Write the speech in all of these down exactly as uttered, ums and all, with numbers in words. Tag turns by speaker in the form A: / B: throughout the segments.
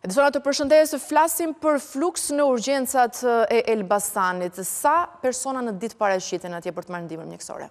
A: Edisona, të përshëndes, flasim për fluks në urgjencat e Elbasanit. Sa persona në ditë paraqiten atje për të marrë ndihmën mjekësore?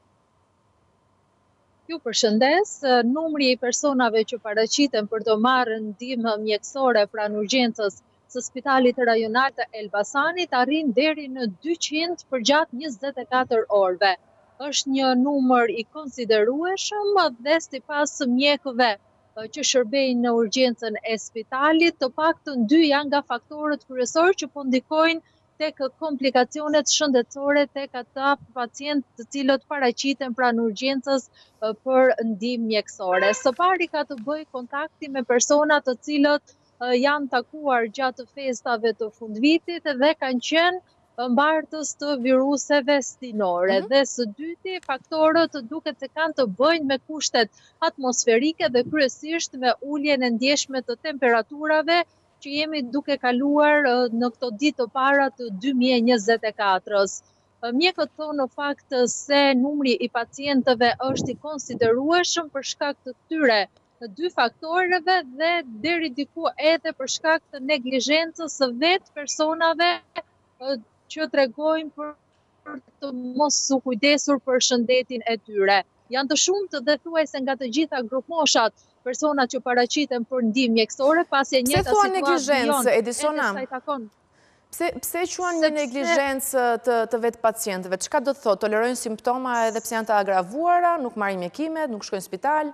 B: Ju përshëndes, numri i personave që paraqiten për të marrë ndihmë mjekësore pranë urgjencës së Spitalit Rajonal të Elbasanit arrin deri në dyqind për gjatë njëzet e katër orëve. Është një numër i konsiderueshëm dhe sipas mjekëve që shërbejnë në urgjencën e spitalit, të paktën dy janë nga faktorët kryesorë që po ndikojnë tek komplikacionet shëndetësore tek ata pacientë të cilët paraqiten pranë urgjencës për ndihmë mjekësore. Së pari ka të bëjë kontakti me persona të cilët janë takuar gjatë festave të fundvitit dhe kanë qenë mbartës të viruseve stinore. Mm-hmm. Dhe së dyti, faktorët duket se kanë të bëjnë me kushtet atmosferike dhe kryesisht me uljen e ndjeshme të temperaturave që jemi duke kaluar në këto ditë të para të dy mijë e njëzet e katër-s. Mjekët thonë në fakt se numri i pacientëve është i konsiderueshëm për shkak të këtyre dy faktorëve dhe deri diku edhe për shkak të neglizhencës së vetë personave që tregojnë për të mos u kujdesur për shëndetin e tyre. Janë të shumtë dhe thuajse nga të gjitha grupmoshat personat që paraqiten për ndihmë mjekësore, pasi e njëjta situatë
A: neglizhencë, Edisona? Pse pse quhen një neglizhencë të, të vetë pacientëve? Çka do të thotë? Tolerojnë simptoma edhe pse janë të agravoara, nuk marrin mjekimet, nuk shkojnë në spital?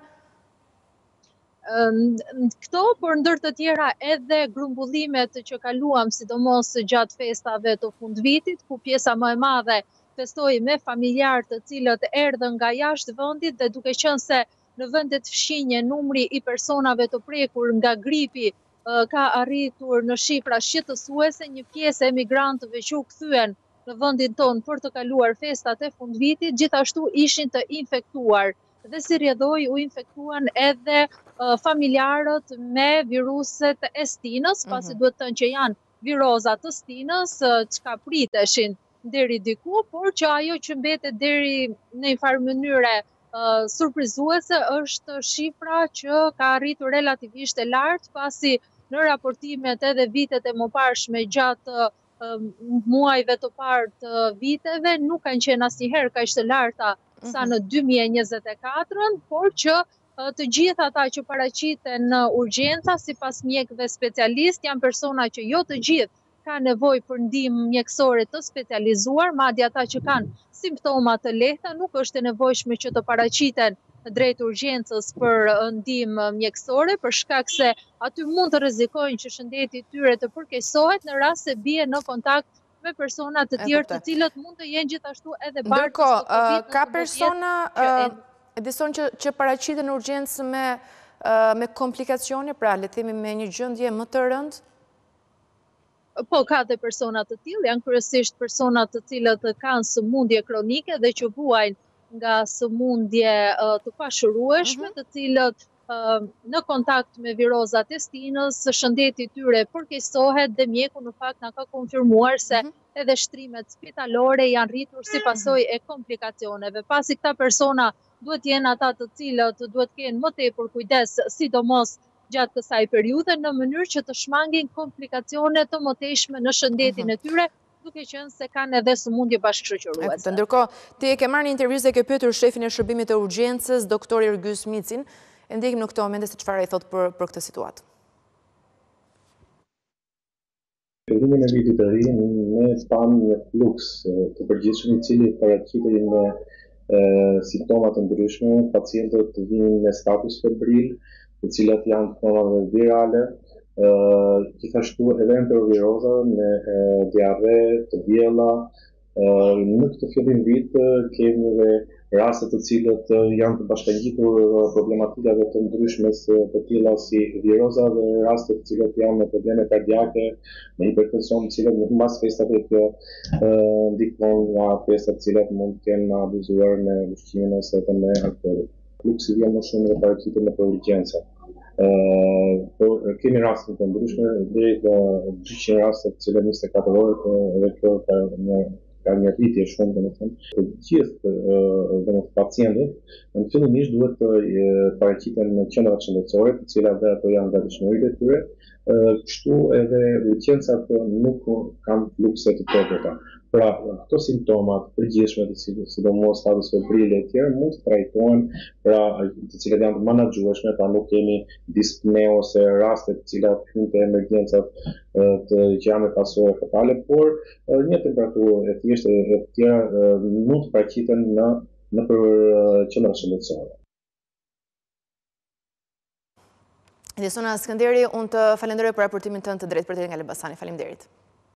B: Këto, por ndër të tjera edhe grumbullimet që kaluam sidomos gjatë festave të fundvitit, ku pjesa më e madhe festoi me familjarë të cilët erdhën nga jashtë vendit dhe duke qenë se në vendet fshinje numri i personave të prekur nga gripi ka arritur në shifra shqetësuese, një pjesë e emigrantëve që u kthyen në vendin tonë për të kaluar festat e fundvitit, gjithashtu ishin të infektuar. Dhe si rrjedhoi u infektuan edhe uh, familjarët me viruset e stinës, pasi mm-hmm. duhet të thënë që janë virozat të stinës, çka priteshin deri diku, por që ajo që mbetet deri në një farë mënyre uh, surprizuese është shifra që ka arritur relativisht e lartë, pasi në raportimet edhe vitet e mëparshme gjatë uh, muajve të parë të viteve nuk kanë qenë asnjëherë kaq të larta sa në dy mijë e njëzet e katër, por që të gjithë ata që paraqiten në urgjenca, sipas mjekëve specialistë, janë persona që jo të gjithë kanë nevojë për ndihmë mjekësore të specializuar, madje ata që kanë simptoma të lehta nuk është e nevojshme që të paraqiten drejt urgjencës për ndihmë mjekësore, për shkak se aty mund të rrezikojnë që shëndeti i tyre të përkeqësohet në rast se bien në kontakt me persona të tjerë të cilët mund të jenë gjithashtu edhe bartës.
A: Ndërkohë, ka persona Edison që, që paraqiten në urgjencë me, me komplikacione, pra le të themi me një gjendje më të rëndë?
B: Po, ka dhe persona të tillë, janë kryesisht persona të cilët kanë sëmundje kronike dhe që vuajnë nga sëmundje të pasqyrueshme, mm-hmm. të cilët në kontakt me virozat e stinës, shëndeti i tyre përkeqësohet dhe mjeku në fakt na ka konfirmuar se mm-hmm. edhe shtrimet spitalore janë rritur si pasojë e komplikacioneve. Pasi këta persona duhet jenë ata të cilët duhet kenë më tepër kujdes, sidomos gjatë kësaj periudhe, në mënyrë që të shmangin komplikacione të mëtejshme në shëndetin mm-hmm. e tyre, duke qenë se kanë edhe sëmundje bashkëshoqëruese.
A: Ndërkohë, ti e ke marrë një intervistë dhe ke pyetur shefin e shërbimit të urgjencës, doktor Ergjys Micin, e ndjekim në këto momente se çfarë ai thot për, për këtë situatë.
C: Fillimin e vitit të ri, ne spam një fluks të përgjithshëm i cili paraqitej me simptoma të ndryshme, pacientët vinë me status febril, të cilat janë formave virale, gjithashtu edhe enteroviroza me diarre, të diella. Në këtë fillim vit kemi edhe raste të cilët janë të bashkangjitur problematikave të ndryshme të tilla si viroza dhe raste të cilët janë me probleme kardiake, me hipertension, të cilët në mas festave të ndikon nga festat të cilat mund të kenë abuzuar me ushqimin ose edhe me alkoolin. Fluksi vjen më shumë dhe paraqiten në urgjenca. Kemi raste të ndryshme, deri në dyqind raste të cilat njëzet e katër orë, edhe kjo ka një ka një rritje shumë domethënë të gjithë domethënë pacientët, në fillimisht duhet të paraqiten në qendrat shëndetësore, të cilat dhe ato janë gatishmëritë e tyre, kështu edhe urgjencat nuk kanë flukse të dobeta. Pra, këto simptomat përgjithshme, sidomos status febrile e tjerë, mund të trajtohen, pra, të cilat janë të menaxhueshme, pra nuk kemi dispne ose raste të cilat hyjnë te emergjencat të që janë me pasojë fatale, por një temperaturë e thjeshtë e të tjera mund të paraqiten në nëpër qendra shëndetësore.
A: Edisona Skënderi, unë të falenderoj për raportimin tënd të drejtpërdrejtë nga Elbasani. Faleminderit.